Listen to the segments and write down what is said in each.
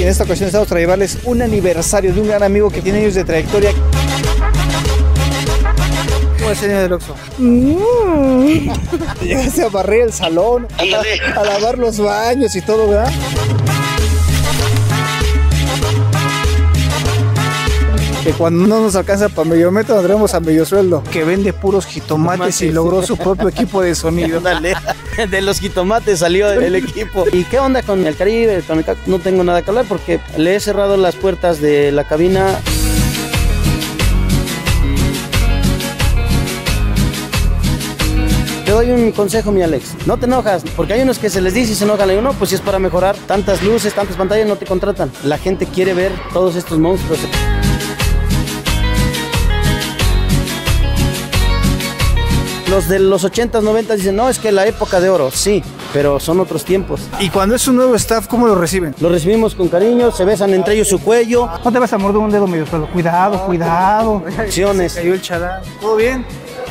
en esta ocasión estamos para llevarles un aniversario de un gran amigo que tiene años de trayectoria. ¿Cómo es el niño del Oxxo? Llegaste a barrer el salón, a lavar los baños y todo, ¿verdad? Que cuando no nos alcanza para medio metro, nos traemos a medio sueldo. Que vende puros jitomates y logró su propio equipo de sonido. Dale. De los jitomates salió el equipo. ¿Y qué onda con el Caribe? Con el... No tengo nada que hablar porque le he cerrado las puertas de la cabina. Te doy un consejo, mi Alex. No te enojas, porque hay unos que se les dice y se enojan. Le digo, no, pues si es para mejorar, tantas luces, tantas pantallas, no te contratan. La gente quiere ver todos estos monstruos. Los de los 80s, 90s dicen, no, es que la época de oro, sí, pero son otros tiempos. Y cuando es un nuevo staff, ¿cómo lo reciben? Lo recibimos con cariño, se besan entre ellos su cuello. No te vas a morder un dedo medio suelo. Cuidado, cuidado. Acciones. Se cayó el chalán. ¿Todo bien?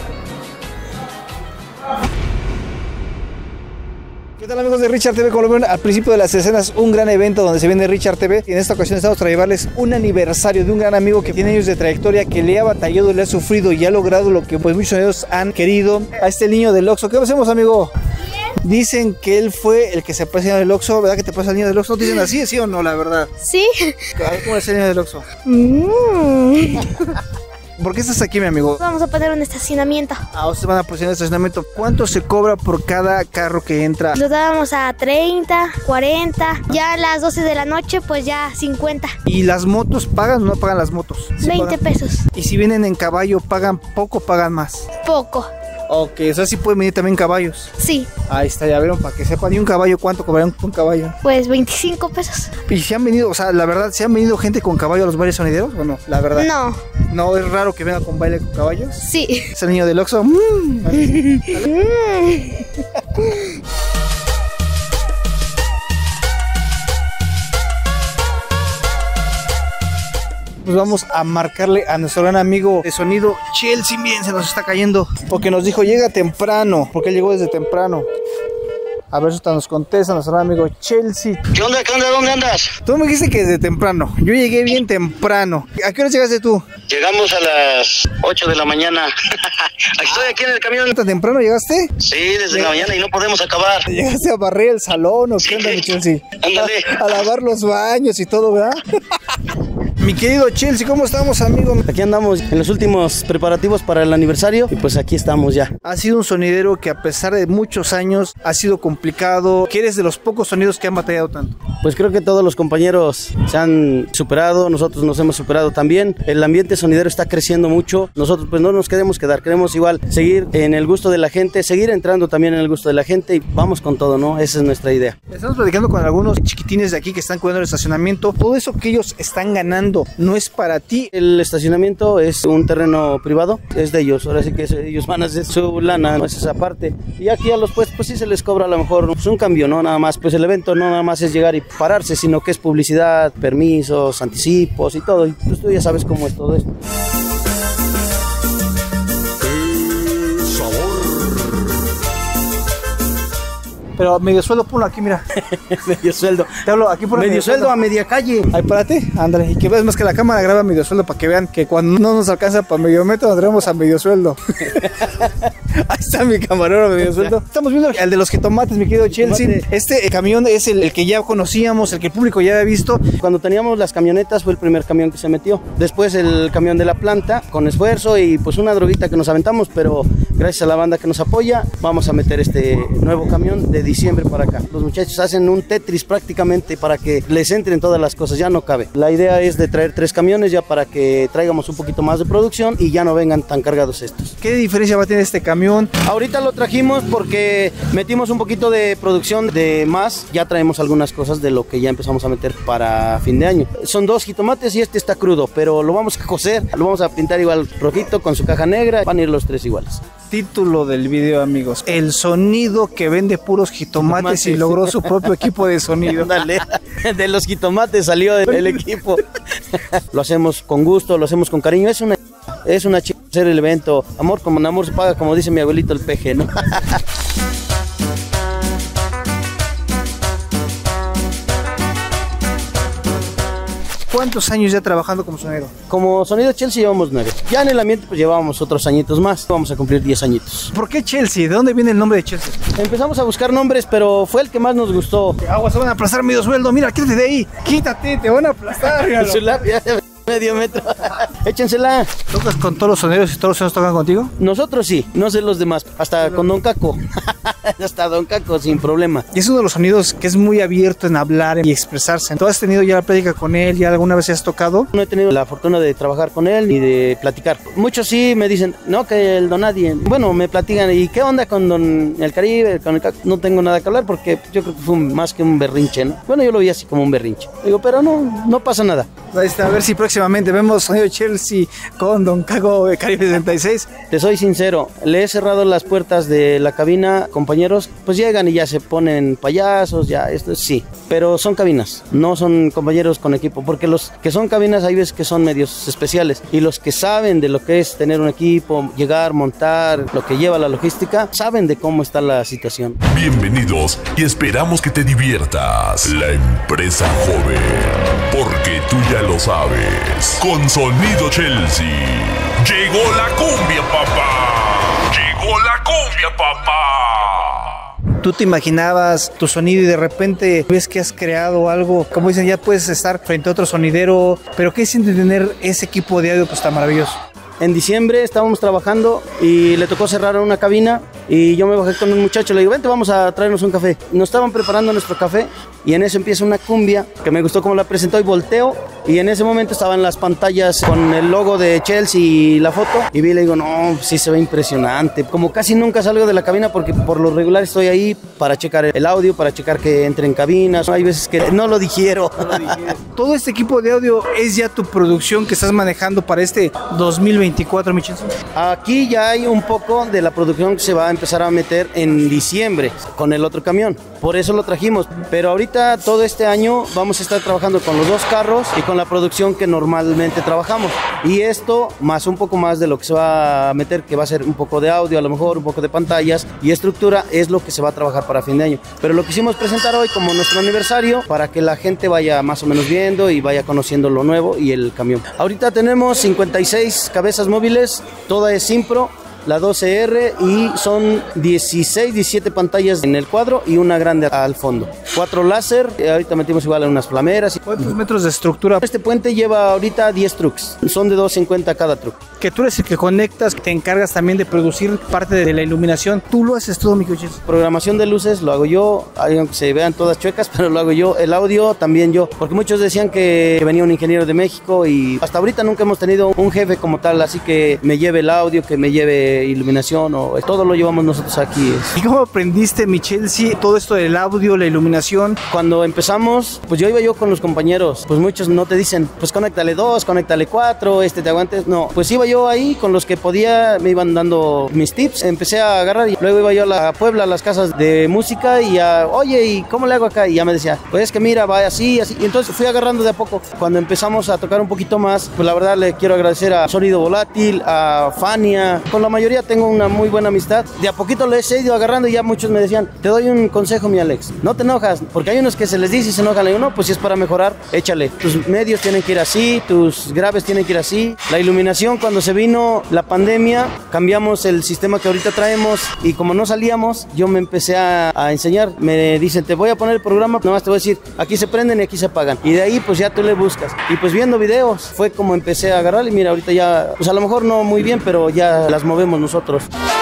¿Qué tal, amigos de Richard TV? Como lo ven al principio de las escenas, un gran evento donde se viene Richard TV. Y en esta ocasión estamos para llevarles un aniversario de un gran amigo que tiene años de trayectoria, que le ha batallado, le ha sufrido y ha logrado lo que pues muchos de ellos han querido. A este niño del Oxxo. ¿Qué hacemos, amigo? Dicen que él fue el que se parece al niño del Oxxo. ¿Verdad que te parece al niño del Oxxo? ¿No te dicen así, sí o no, la verdad? Sí. A ver, ¿cómo es el niño del Oxxo? ¿Por qué estás aquí, mi amigo? Vamos a poner un estacionamiento. Ah, ustedes van a posicionar el estacionamiento. ¿Cuánto se cobra por cada carro que entra? Lo dábamos a 30, 40. Ya a las 12 de la noche, pues ya 50. ¿Y las motos pagan o no pagan las motos? ¿Sí 20 pagan? pesos. ¿Y si vienen en caballo, pagan poco o pagan más? Poco. Ok, o sea, sí pueden venir también caballos. Sí. Ahí está, ya vieron, para que sepan. ¿Y un caballo cuánto cobrarán un caballo? Pues 25 pesos. ¿Y si han venido, o sea, la verdad, ¿se han venido gente con caballo a los bailes sonideros o no? La verdad. No. ¿No es raro que venga con baile con caballos? Sí. ¿Es el niño del Oxxo? Pues vamos a marcarle a nuestro gran amigo de sonido, Chelsea. Bien, se nos está cayendo, porque nos dijo llega temprano, porque él llegó desde temprano. A ver si nos contesta nuestro gran amigo Chelsea. ¿Qué onda? ¿Qué onda? ¿Dónde andas? Tú me dijiste que desde temprano. Yo llegué bien temprano. ¿A qué hora llegaste tú? Llegamos a las 8 de la mañana. Estoy aquí en el camión. ¿Tan temprano llegaste? Sí, desde la mañana y no podemos acabar. ¿Llegaste a barrer el salón o qué onda, mi Chelsea? Ándale. A lavar los baños y todo, ¿verdad? Mi querido Chelsea, ¿cómo estamos, amigo? Aquí andamos en los últimos preparativos para el aniversario y pues aquí estamos ya. Ha sido un sonidero que a pesar de muchos años ha sido complicado. ¿Qué eres de los pocos sonidos que han batallado tanto? Pues creo que todos los compañeros se han superado, nosotros nos hemos superado también. El ambiente sonidero está creciendo mucho. Nosotros pues no nos queremos quedar, queremos igual seguir en el gusto de la gente, seguir entrando también en el gusto de la gente y vamos con todo, ¿no? Esa es nuestra idea. Estamos platicando con algunos chiquitines de aquí que están cuidando el estacionamiento. Todo eso que ellos están ganando no es para ti. El estacionamiento es un terreno privado, es de ellos, ahora sí que ellos van a hacer su lana, no es esa parte. Y aquí a los pues sí se les cobra a lo mejor pues, un cambio, ¿no? Nada más, pues el evento no nada más es llegar y pararse, sino que es publicidad, permisos, anticipos y todo. Y pues tú ya sabes cómo es todo esto. Pero medio sueldo, ponlo aquí, mira. Medio sueldo. Te hablo aquí por medio sueldo a media calle. Ahí, párate, ándale. Y que veas más que la cámara graba medio sueldo para que vean que cuando no nos alcanza para medio metro, nos traemos a medio sueldo. Ahí está mi camarógrafo medio sueldo. Estamos viendo el de los jitomates, mi querido Chelsea. Este camión es el que ya conocíamos, el que el público ya había visto. Cuando teníamos las camionetas fue el primer camión que se metió. Después el camión de la planta, con esfuerzo y pues una droguita que nos aventamos, pero gracias a la banda que nos apoya, vamos a meter este nuevo camión de diciembre para acá. Los muchachos hacen un Tetris prácticamente para que les entren todas las cosas, ya no cabe. La idea es de traer 3 camiones ya para que traigamos un poquito más de producción y ya no vengan tan cargados estos. ¿Qué diferencia va a tener este camión? Ahorita lo trajimos porque metimos un poquito de producción de más, ya traemos algunas cosas de lo que ya empezamos a meter para fin de año. Son 2 jitomates y este está crudo, pero lo vamos a cocer, lo vamos a pintar igual rojito con su caja negra, van a ir los 3 iguales. Título del video, amigos: el sonido que vende puros jitomates y logró su propio equipo de sonido. Dale. De los jitomates salió el equipo. Lo hacemos con gusto, lo hacemos con cariño. Es una chica hacer el evento. Amor como amor se paga, como dice mi abuelito el peje, ¿no? ¿Cuántos años ya trabajando como sonero? Como Sonido Chelsea llevamos 9. Ya en el ambiente pues llevábamos otros añitos más. Vamos a cumplir 10 añitos. ¿Por qué Chelsea? ¿De dónde viene el nombre de Chelsea? Empezamos a buscar nombres, pero fue el que más nos gustó. Agua, se van a aplastar medio sueldo. Mira, quítate de ahí. Quítate, te van a aplastar. Su lápiz, medio metro. Échensela. ¿Tocas con todos los soneros y todos los soneros tocan contigo? Nosotros sí, no sé los demás. Hasta con Don Caco. Hasta Don Caco, sin problema. Y es uno de los sonidos que es muy abierto en hablar y expresarse. ¿Tú has tenido ya la plática con él? ¿Ya alguna vez has tocado? No he tenido la fortuna de trabajar con él ni de platicar. Muchos sí me dicen, no, que el Don Nadie. Bueno, me platican, ¿y qué onda con Don el Caribe? Con el Caco? No tengo nada que hablar porque yo creo que fue más que un berrinche, ¿no? Bueno, yo lo vi así como un berrinche. Digo, pero no pasa nada. Ahí está, a ver si próximamente vemos Sonido Chelsea con Don Caco de Caribe 66. Te soy sincero, le he cerrado las puertas de la cabina, compañeros, pues llegan y ya se ponen payasos, ya, esto sí, pero son cabinas, no son compañeros con equipo, porque los que son cabinas hay veces que son medios especiales, y los que saben de lo que es tener un equipo, llegar, montar, lo que lleva la logística, saben de cómo está la situación. Bienvenidos y esperamos que te diviertas. La empresa joven, porque tú ya lo sabes. Con Sonido Chelsea. Llegó la cumbia, papá. Llegó la cumbia, papá. ¿Tú te imaginabas tu sonido y de repente ves que has creado algo? Como dicen, ya puedes estar frente a otro sonidero, pero ¿qué siente tener ese equipo de audio pues tan maravilloso? En diciembre estábamos trabajando y le tocó cerrar una cabina y yo me bajé con un muchacho, le digo, vente, vamos a traernos un café. Nos estaban preparando nuestro café y en eso empieza una cumbia que me gustó cómo la presentó y volteo y en ese momento estaban las pantallas con el logo de Chelsea y la foto y vi y le digo, no, sí se ve impresionante. Como casi nunca salgo de la cabina porque por lo regular estoy ahí para checar el audio, para checar que entre en cabinas. Hay veces que no lo digiero. ¿Todo este equipo de audio es ya tu producción que estás manejando para este 2024, mi Chelsea? Aquí ya hay un poco de la producción que se va a empezar a meter en diciembre con el otro camión. Por eso lo trajimos. Pero ahorita todo este año vamos a estar trabajando con los 2 carros y con la producción que normalmente trabajamos. Y esto más un poco más de lo que se va a meter, que va a ser un poco de audio, a lo mejor un poco de pantallas y estructura, es lo que se va a trabajar para fin de año. Pero lo quisimos presentar hoy como nuestro aniversario para que la gente vaya más o menos viendo y vaya conociendo lo nuevo y el camión. Ahorita tenemos 56 cabezas móviles, toda es Simpro, la 12R y son 16, 17 pantallas en el cuadro y una grande al fondo. 4 láser, ahorita metimos igual en unas flameras. ¿Cuántos metros de estructura? Este puente lleva ahorita 10 trucks, son de 250 cada truck. Que tú eres el que conectas, te encargas también de producir parte de la iluminación. ¿Tú lo haces todo, mi Chelsea? Programación de luces lo hago yo, aunque se vean todas chuecas, pero lo hago yo. El audio también yo, porque muchos decían que venía un ingeniero de México y hasta ahorita nunca hemos tenido un jefe como tal, así que me lleve el audio, que me lleve iluminación, o todo lo llevamos nosotros aquí. ¿Y cómo aprendiste, mi Chelsea, todo esto del audio, la iluminación? Cuando empezamos, pues yo iba yo con los compañeros, pues muchos no te dicen, pues conéctale 2, conéctale 4, te aguantes, no, pues iba yo ahí con los que podía, me iban dando mis tips, empecé a agarrar y luego iba yo a la Puebla, a las casas de música y oye, ¿y cómo le hago acá? Y ya me decía, pues es que mira, va así, así, y entonces fui agarrando de a poco. Cuando empezamos a tocar un poquito más, pues la verdad le quiero agradecer a Sonido Volátil, a Fania, con la mayoría tengo una muy buena amistad, de a poquito les he ido agarrando y ya muchos me decían, te doy un consejo, mi Alex, no te enojas, porque hay unos que se les dice y se enojan, le digo, no, pues si es para mejorar, échale, tus medios tienen que ir así, tus graves tienen que ir así, la iluminación, cuando se vino la pandemia, cambiamos el sistema que ahorita traemos y como no salíamos, yo me empecé a enseñar, me dicen, te voy a poner el programa, nomás te voy a decir, aquí se prenden y aquí se apagan, y de ahí pues ya tú le buscas, y pues viendo videos, fue como empecé a agarrar y mira, ahorita ya, pues a lo mejor no muy bien, pero ya las movemos nosotros.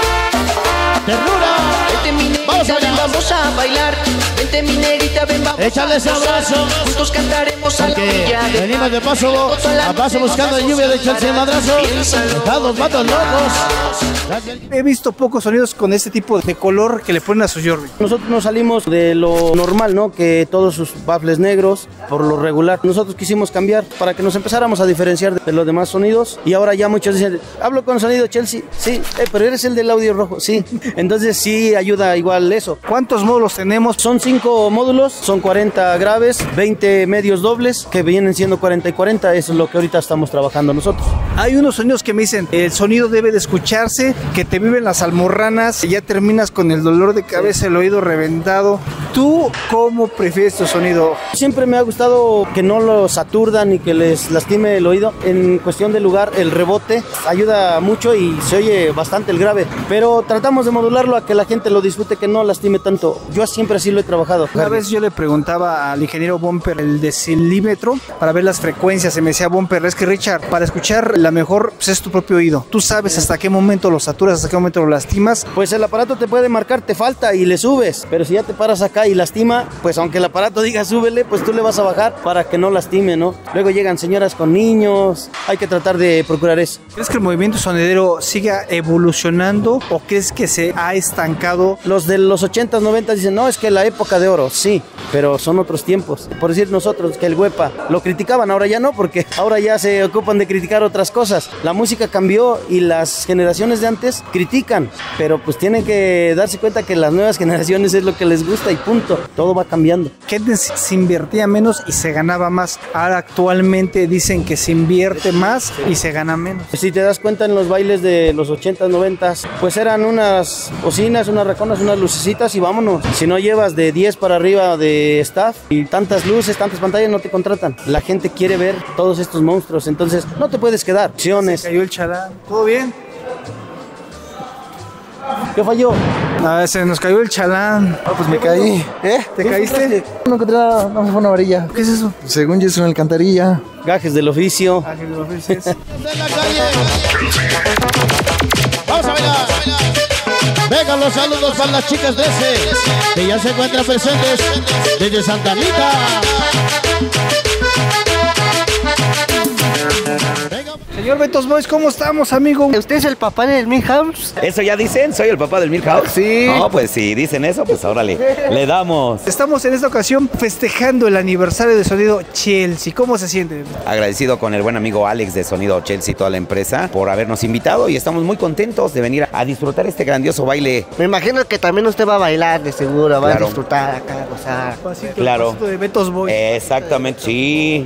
¡Ternura! Vente mi negrita, ven, vamos a bailar. Vente mi negrita, ven, vamos échale ese abrazo. Juntos cantaremos a la orilla del venimos de paso a paso buscando en lluvia de Chelsea el madrazo. Estados matos locos. He visto pocos sonidos con este tipo de color que le ponen a su Jordi. Nosotros nos salimos de lo normal, ¿no? Que todos sus baffles negros, por lo regular. Nosotros quisimos cambiar para que nos empezáramos a diferenciar de los demás sonidos. Y ahora ya muchos dicen, hablo con Sonido Chelsea. Sí, pero eres el del audio rojo. Sí. Entonces sí ayuda igual eso. ¿Cuántos módulos tenemos? Son 5 módulos, son 40 graves, 20 medios dobles, que vienen siendo 40 y 40. Eso es lo que ahorita estamos trabajando nosotros. Hay unos sonidos que me dicen, el sonido debe de escucharse, que te viven las almorranas, y ya terminas con el dolor de cabeza, el oído reventado. ¿Tú cómo prefieres tu sonido? Siempre me ha gustado que no los aturdan y que les lastime el oído. En cuestión de lugar, el rebote ayuda mucho y se oye bastante el grave. Pero tratamos de modularlo a que la gente lo disfrute, que no lastime tanto. Yo siempre así lo he trabajado. Una vez yo le preguntaba al ingeniero Bumper el decilímetro para ver las frecuencias. Se me decía Bumper, es que Richard, para escuchar la mejor pues es tu propio oído. Tú sabes hasta qué momento lo saturas, hasta qué momento lo lastimas. Pues el aparato te puede marcar, te falta y le subes. Pero si ya te paras acá y lastima, pues aunque el aparato diga súbele, pues tú le vas a bajar para que no lastime, ¿no? Luego llegan señoras con niños. Hay que tratar de procurar eso. ¿Crees que el movimiento sonidero siga evolucionando o crees que se ha estancado? Los de los 80s, 90s dicen, no, es que la época de oro, sí, pero son otros tiempos. Por decir nosotros que el huepa lo criticaban, ahora ya no, porque ahora ya se ocupan de criticar otras cosas. La música cambió y las generaciones de antes critican, pero pues tienen que darse cuenta que las nuevas generaciones es lo que les gusta y punto. Todo va cambiando. Que antes se invertía menos y se ganaba más. Ahora actualmente dicen que se invierte más y se gana menos. Si te das cuenta en los bailes de los 80s, 90s, pues eran unas bocinas, unas raconas, unas lucecitas y vámonos. Si no llevas de 10 para arriba de staff y tantas luces, tantas pantallas, no te contratan. La gente quiere ver todos estos monstruos, entonces no te puedes quedar. Opciones. Se cayó el chalán. ¿Todo bien? ¿Qué falló? Se nos cayó el chalán. Pues me caí. ¿Te caíste? No encontré nada, no fue una varilla. ¿Qué es eso? Según yo es una alcantarilla. Gajes del oficio. Gajes del oficio. De la calle. Vamos a bailar. Vengan los saludos para las chicas 13 que ya se encuentran presentes desde Santa Anita. Señor Betos Boys, ¿cómo estamos, amigo? ¿Usted es el papá del Milhouse? ¿Eso ya dicen? ¿Soy el papá del Milhouse? Sí. No, pues si dicen eso, pues órale, le damos. Estamos en esta ocasión festejando el aniversario de Sonido Chelsea. ¿Cómo se siente? Agradecido con el buen amigo Alex de Sonido Chelsea y toda la empresa por habernos invitado y estamos muy contentos de venir a disfrutar este grandioso baile. Me imagino que también usted va a bailar, de seguro, va a disfrutar acá, gozar. Claro. De Betos Boys. Exactamente, sí.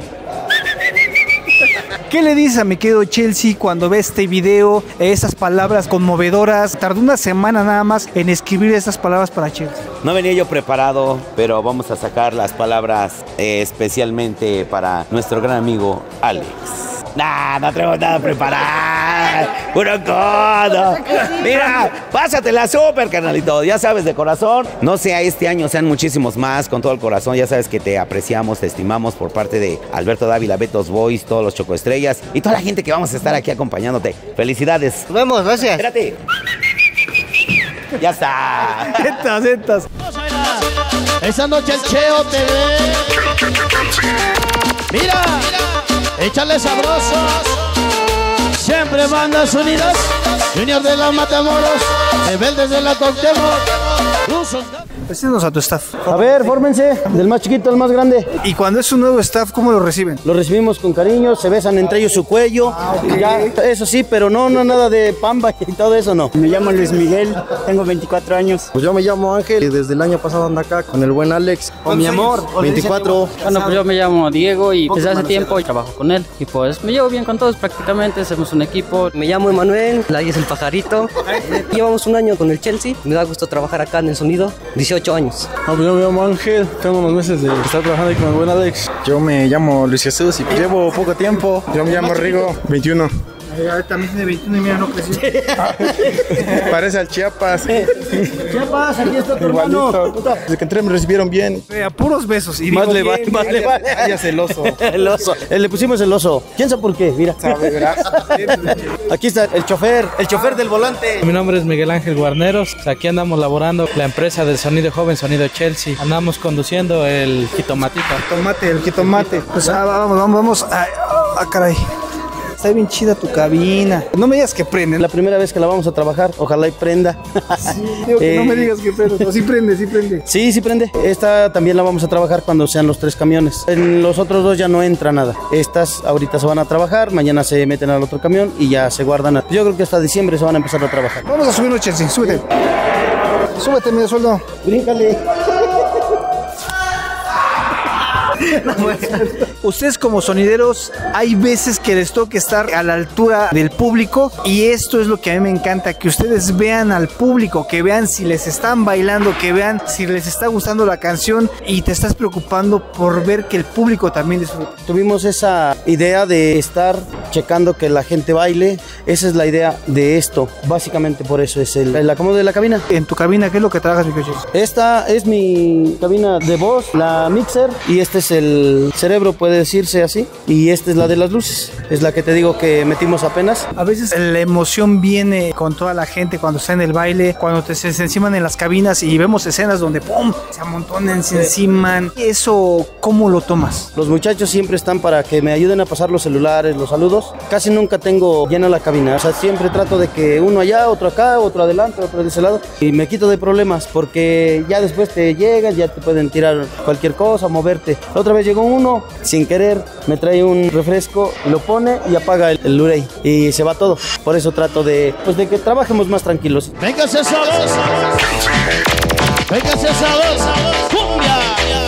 ¿Qué le dices a mi querido Chelsea cuando ve este video, esas palabras conmovedoras? Tardó una semana nada más en escribir esas palabras para Chelsea. No venía yo preparado, pero vamos a sacar las palabras especialmente para nuestro gran amigo Alex. Nah, no tengo nada preparado. Puro codo. Mira, pásatela súper, carnalito. Ya sabes, de corazón. No sea este año, sean muchísimos más, con todo el corazón. Ya sabes que te apreciamos, te estimamos por parte de Alberto Dávila, Betos Boys, todos los Chocoestrellas y toda la gente que vamos a estar aquí acompañándote. Felicidades. Nos vemos, gracias. Espérate. Ya está. Zetas. Esa noche el Cheo te ve. Mira. Échale sabrosos. Siempre bandas unidas. Junior de la Matamoros. Rebeldes de la Cuauhtémoc. Preséntanos a tu staff. A ver, fórmense, del más chiquito al más grande. Y cuando es un nuevo staff, ¿cómo lo reciben? Lo recibimos con cariño, se besan entre ellos su cuello. Okay. Ya, eso sí, pero no nada de pamba y todo eso no. Me llamo Luis Miguel, tengo 24 años. Pues yo me llamo Ángel y desde el año pasado ando acá con el buen Alex. Con mi amor. 24. Bueno, pues yo me llamo Diego y desde hace tiempo trabajo con él. Y pues me llevo bien con todos prácticamente, somos un equipo. Me llamo Emanuel, ahí es el pajarito. Llevamos un año con el Chelsea, me da gusto trabajar acá en el sonido, 18 años. Yo me llamo Ángel, tengo unos meses de estar trabajando ahí con el buen Alex. Yo me llamo Luis Jesús y llevo poco tiempo. Yo me llamo Rigo, 21. También tiene 21 y mira, no creció. Parece al Chiapas. Chiapas, aquí está tu hermano. Desde que entré me recibieron bien. A puros besos. Y Más le vale. Alias el oso. El oso. Le pusimos el oso. ¿Quién sabe por qué? Mira. Aquí está el chofer del volante. Mi nombre es Miguel Ángel Guarneros. Aquí andamos laborando la empresa del sonido joven, Sonido Chelsea. Andamos conduciendo el jitomatito. El jitomate. Pues vamos. Caray. Está bien chida tu cabina. No me digas que prende. La primera vez que la vamos a trabajar, ojalá y prenda. Sí, digo que no me digas que prende. No, sí prende. Sí prende. Esta también la vamos a trabajar cuando sean los 3 camiones. En los otros 2 ya no entra nada. Estas ahorita se van a trabajar, mañana se meten al otro camión y ya se guardan. Yo creo que hasta diciembre se van a empezar a trabajar. Vamos a subirnos, Chelsea. Súbete. Súbete, mi sueldo. Bríncale. Ustedes como sonideros, hay veces que les toca estar a la altura del público y esto es lo que a mí me encanta, que ustedes vean al público, que vean si les están bailando, que vean si les está gustando la canción y te estás preocupando por ver que el público también disfruta. Tuvimos esa idea de estar checando que la gente baile, esa es la idea de esto, básicamente por eso es el acomodo de la cabina. En tu cabina, ¿qué es lo que trabajas, mi coche? Esta es mi cabina de voz, la mixer, y este es el cerebro, puede decirse así, y esta es la de las luces, es la que te digo que metimos apenas. A veces la emoción viene con toda la gente cuando está en el baile, cuando se enciman en las cabinas y vemos escenas donde ¡pum!, se amontonan, se enciman. ¿Eso cómo lo tomas? Los muchachos siempre están para que me ayuden a pasar los celulares, los saludos. Casi nunca tengo llena la cabina, o sea, siempre trato de que uno allá, otro acá, otro adelante, otro de ese lado, y me quito de problemas porque ya después te llegas, ya te pueden tirar cualquier cosa, moverte. La otra vez llegó uno, sin querer, me trae un refresco, lo pone y apaga el Blu-ray y se va todo. Por eso trato de que trabajemos más tranquilos. ¡Véngase sabroso! ¡Véngase sabroso! ¡Cumbia!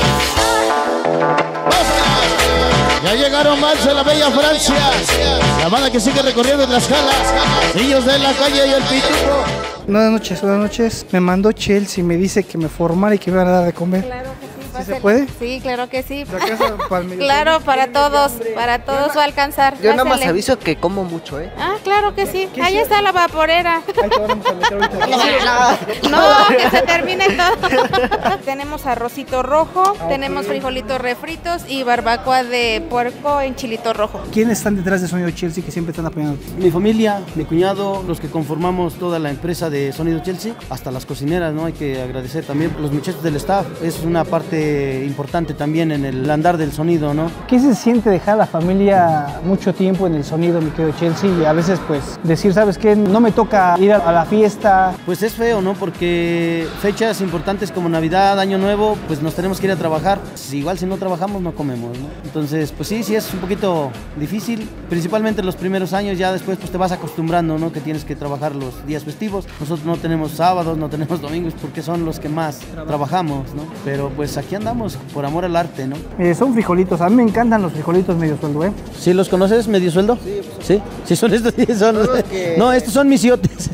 Ya llegaron más de la bella Francia, la banda que sigue recorriendo Tlaxcala, niños de la calle y el Pitufo. Buenas noches. Me mandó Chelsea, me dice que me formara y que me van a dar de comer. Claro que sí. ¿Sí se puede? Sí, claro que sí. Para Claro, para todos va a alcanzar. Yo nada más aviso que como mucho, ¿eh? Ah, claro que sí. Ahí está la vaporera. Ahí te vamos a meter ahorita. No, que se termine todo. Tenemos arrocito rojo, tenemos frijolitos refritos y barbacoa de puerco en chilito rojo. ¿Quiénes están detrás de Sonido Chelsea que siempre están apoyando? Mi familia, mi cuñado, los que conformamos toda la empresa de Sonido Chelsea, hasta las cocineras, ¿no? Hay que agradecer también los muchachos del staff. Es una parte importante también en el andar del sonido, ¿no? ¿Qué se siente dejar a la familia mucho tiempo en el sonido, mi querido Chelsea? Y a veces, pues, decir, ¿sabes qué? No me toca ir a la fiesta. Pues es feo, ¿no? Porque fechas importantes como Navidad, Año Nuevo, pues nos tenemos que ir a trabajar. Igual si no trabajamos, no comemos, ¿no? Entonces, pues sí es un poquito difícil, principalmente los primeros años, ya después pues te vas acostumbrando, ¿no? Que tienes que trabajar los días festivos. Nosotros no tenemos sábados, no tenemos domingos, porque son los que más trabajamos, ¿no? Pero pues aquí andamos por amor al arte, ¿no? Son frijolitos, a mí me encantan los frijolitos medio sueldo, ¿eh? ¿Sí los conoces, medio sueldo? Sí. Sí, son estos, sí, son. No, estos son misiotes.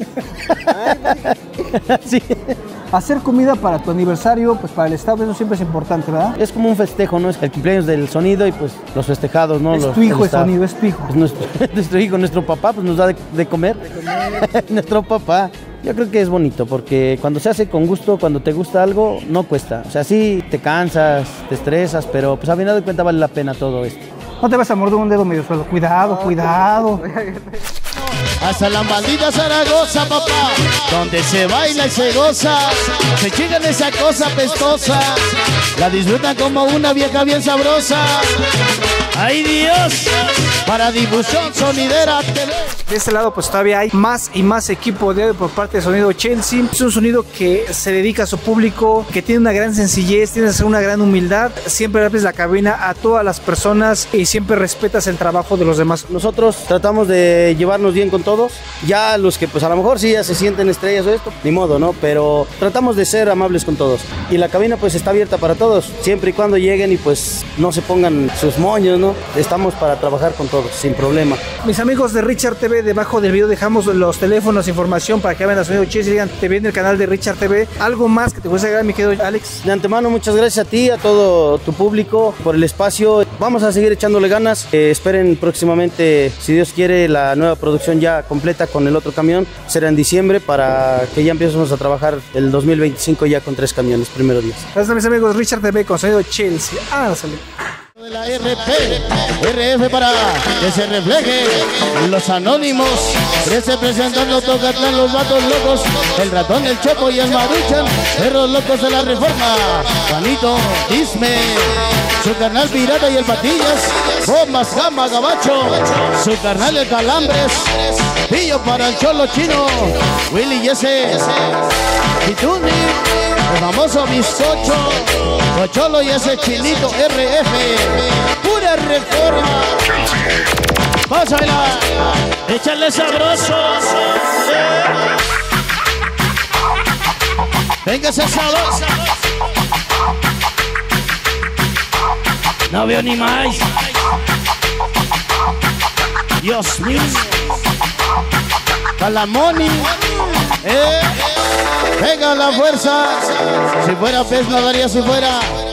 Sí. Hacer comida para tu aniversario, pues para el staff, eso siempre es importante, ¿verdad? Es como un festejo, ¿no? Es el cumpleaños del sonido y pues los festejados, ¿no? Es tu hijo el sonido, es tu hijo. Es nuestro hijo, nuestro papá, pues nos da de comer. Nuestro papá. Yo creo que es bonito porque cuando se hace con gusto, cuando te gusta algo, no cuesta. O sea, sí te cansas, te estresas, pero pues a final de cuentas vale la pena todo esto. No te vas a morder un dedo medio suelo. Cuidado, cuidado. Hasta la maldita Zaragoza, papá, donde se baila y se goza, se chingan esa cosa pestosa, la disfrutan como una vieja bien sabrosa. ¡Ay, Dios! Para difusión sonidera TV. De este lado pues todavía hay más y más equipo por parte de Sonido Chelsea. Es un sonido que se dedica a su público, que tiene una gran sencillez, tiene una gran humildad. Siempre abres la cabina a todas las personas y siempre respetas el trabajo de los demás. Nosotros tratamos de llevarnos bien con todos. Ya los que pues a lo mejor sí ya se sienten estrellas o esto, ni modo, ¿no? Pero tratamos de ser amables con todos. Y la cabina pues está abierta para todos, siempre y cuando lleguen y pues no se pongan sus moños, ¿no? Estamos para trabajar con todos, sin problema. Mis amigos de Richard TV, debajo del video dejamos los teléfonos, información para que vean a Sonido Chelsea y digan, te viene el canal de Richard TV. ¿Algo más que te guste agregar, mi querido Alex? De antemano, muchas gracias a ti, a todo tu público por el espacio. Vamos a seguir echándole ganas. Esperen próximamente, si Dios quiere, la nueva producción ya completa con el otro camión. Será en diciembre para que ya empecemos a trabajar el 2025 ya con 3 camiones, primero Dios. Gracias a mis amigos Richard TV con Sonido Chelsea. Salud. De la RF para que se refleje los anónimos, representando Tocatlán, los vatos locos, el ratón, el Chepo y el Maruchan, perros locos de la Reforma, Juanito, Disme, su carnal Pirata y el Patillas, Bombas, Gama, Gabacho, su carnal el Calambres, Pillo para el Cholo Chino, Willy y ese Pituni, el famoso Bizcocho, Cocholo y ese Chilito RF, pura Reforma. Vamos a bailar, échale sabroso. Venga ese sabroso. No veo ni más. Dios mío. Calamoni. Venga la fuerza. Si fuera pez nadaría si fuera.